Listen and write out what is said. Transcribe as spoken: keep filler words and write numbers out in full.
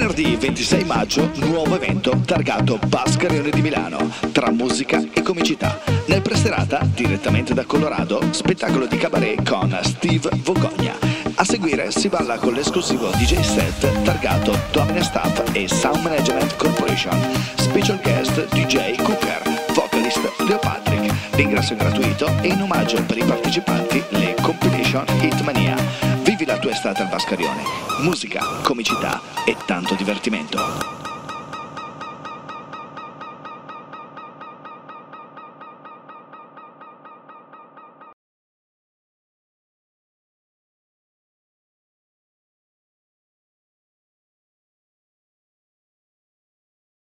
Venerdì ventisei maggio, nuovo evento targato Vascarione di Milano, tra musica e comicità. Nel preserata, direttamente da Colorado, spettacolo di cabaret con Steve Vogogna. A seguire si balla con l'esclusivo D J set targato Domina Staff e Sound Management Corporation. Special guest D J Cooker, vocalist Leo Patrick. L'ingresso è gratuito e in omaggio per i partecipanti le compilation Hitmania. Vivi la tua estate al Vascarione. Musica, comicità e tanto divertimento.